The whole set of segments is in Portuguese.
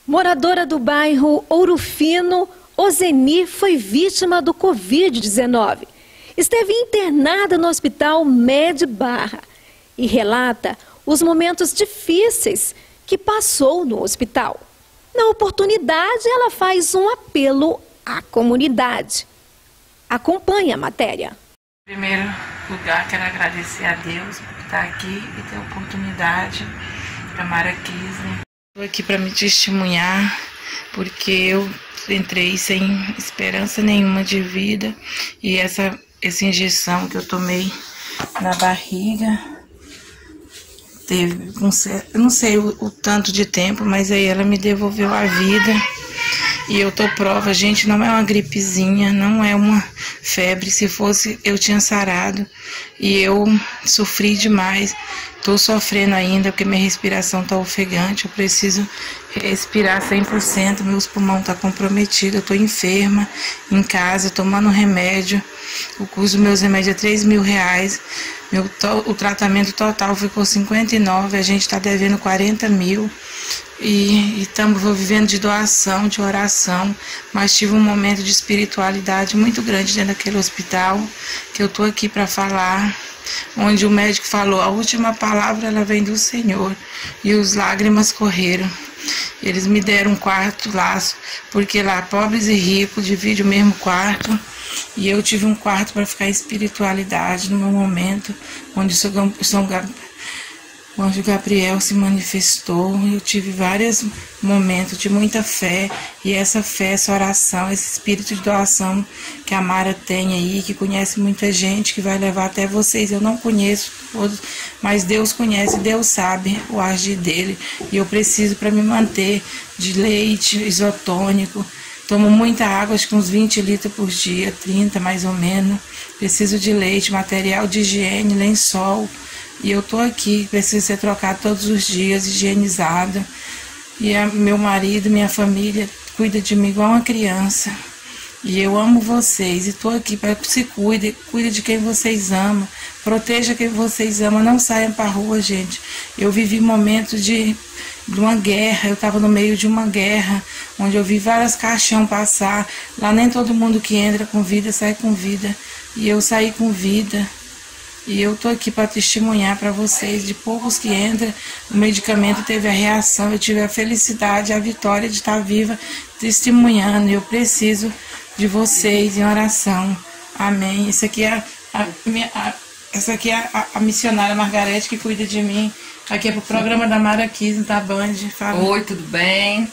Moradora do bairro Ouro Fino, Ozeni foi vítima do Covid-19. Esteve internada no hospital Med Barra e relata os momentos difíceis que passou no hospital. Na oportunidade, ela faz um apelo à comunidade. Acompanhe a matéria. Em primeiro lugar, quero agradecer a Deus por estar aqui e ter a oportunidade para Mara Kisner. Estou aqui para me testemunhar, porque eu entrei sem esperança nenhuma de vida e essa injeção que eu tomei na barriga teve, eu não sei o tanto de tempo, mas aí ela me devolveu a vida. E eu tô prova, gente, não é uma gripezinha, não é uma febre. Se fosse, eu tinha sarado. E eu sofri demais. Tô sofrendo ainda porque minha respiração tá ofegante. Eu preciso respirar 100%. Meus pulmões tá comprometido. Eu tô enferma em casa, tomando remédio. O custo dos meus remédios é R$3.000. O tratamento total ficou 59. A gente tá devendo 40 mil. E estamos vivendo de doação, de oração, mas tive um momento de espiritualidade muito grande dentro daquele hospital, que eu estou aqui para falar, onde o médico falou, a última palavra ela vem do Senhor, e os lágrimas correram. Eles me deram um quarto laço, porque lá pobres e ricos dividem o mesmo quarto, e eu tive um quarto para ficar em espiritualidade no meu momento, onde o anjo Gabriel se manifestou. Eu tive vários momentos de muita fé, e essa fé, essa oração, esse espírito de doação que a Mara tem aí, que conhece muita gente, que vai levar até vocês. Eu não conheço todos, mas Deus conhece, Deus sabe o agir dele, e eu preciso para me manter de leite isotônico. Tomo muita água, acho que uns 20 litros por dia, 30 mais ou menos. Preciso de leite, material de higiene, lençol. E eu tô aqui, preciso ser trocado todos os dias, higienizado. E meu marido, minha família, cuida de mim igual uma criança. E eu amo vocês e tô aqui para que se cuide de quem vocês amam. Proteja quem vocês amam, não saiam pra rua, gente. Eu vivi momentos de uma guerra, eu estava no meio de uma guerra, onde eu vi várias caixão passar. Lá nem todo mundo que entra com vida sai com vida. E eu saí com vida. E eu tô aqui para testemunhar para vocês, de poucos que entram, o medicamento teve a reação, eu tive a felicidade, a vitória de estar viva, testemunhando. E eu preciso de vocês em oração. Amém. Essa aqui é a missionária Margarete que cuida de mim. Aqui é pro programa da Mara Kisner, da Band. Fala. Oi, tudo bem?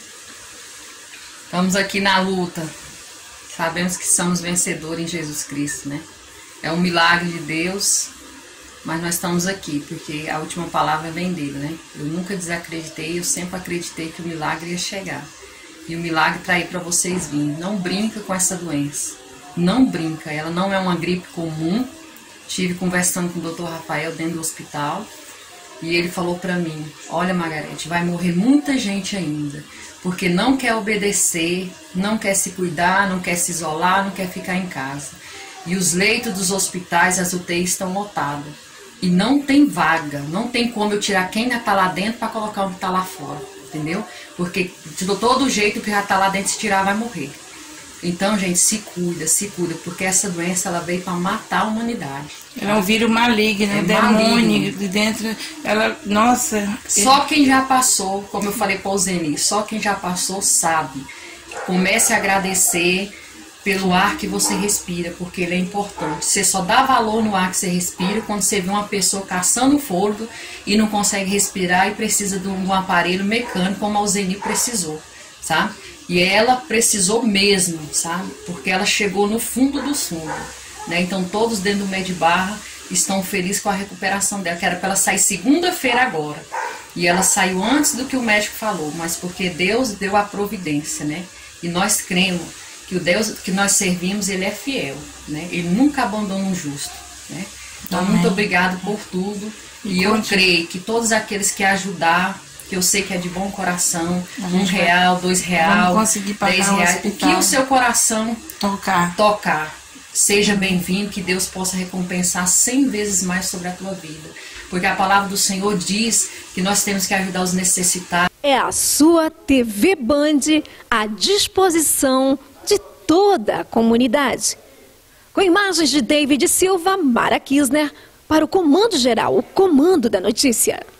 Estamos aqui na luta. Sabemos que somos vencedores em Jesus Cristo, né? É um milagre de Deus. Mas nós estamos aqui, porque a última palavra vem dele, né? Eu nunca desacreditei, eu sempre acreditei que o milagre ia chegar. E o milagre está aí para vocês virem. Não brinca com essa doença. Não brinca, ela não é uma gripe comum. Estive conversando com o Dr. Rafael dentro do hospital. E ele falou para mim, olha Margarete, vai morrer muita gente ainda. Porque não quer obedecer, não quer se cuidar, não quer se isolar, não quer ficar em casa. E os leitos dos hospitais, as UTIs estão lotadas. E não tem vaga, não tem como eu tirar quem já está lá dentro para colocar o que está lá fora, entendeu? Porque de todo jeito o que já está lá dentro, se tirar, vai morrer. Então, gente, se cuida, porque essa doença ela veio para matar a humanidade. Ela é um vírus maligno, demônio de dentro, ela, nossa... Só quem já passou, como eu falei para o Ozeni, só quem já passou sabe. Comece a agradecer pelo ar que você respira, porque ele é importante. Você só dá valor no ar que você respira quando você vê uma pessoa caçando fôlego e não consegue respirar e precisa de um aparelho mecânico, como a Ozeni precisou, sabe? E ela precisou mesmo, sabe? Porque ela chegou no fundo do fundo, né? Então todos dentro do Med Barra estão felizes com a recuperação dela, que era para ela sair segunda-feira agora. E ela saiu antes do que o médico falou, mas porque Deus deu a providência, né? E nós cremos que o Deus que nós servimos, ele é fiel, né? Ele nunca abandona um justo, né? Então, Amém. muito obrigado por tudo. E eu creio que todos aqueles que ajudar, que eu sei que é de bom coração, R$1, R$2, R$10, o que o seu coração tocar, seja bem-vindo, que Deus possa recompensar 100 vezes mais sobre a tua vida. Porque a palavra do Senhor diz que nós temos que ajudar os necessitados. é a sua TV Band à disposição de toda a comunidade. Com imagens de David Silva, Mara Kisner, para o Comando Geral, o Comando da Notícia.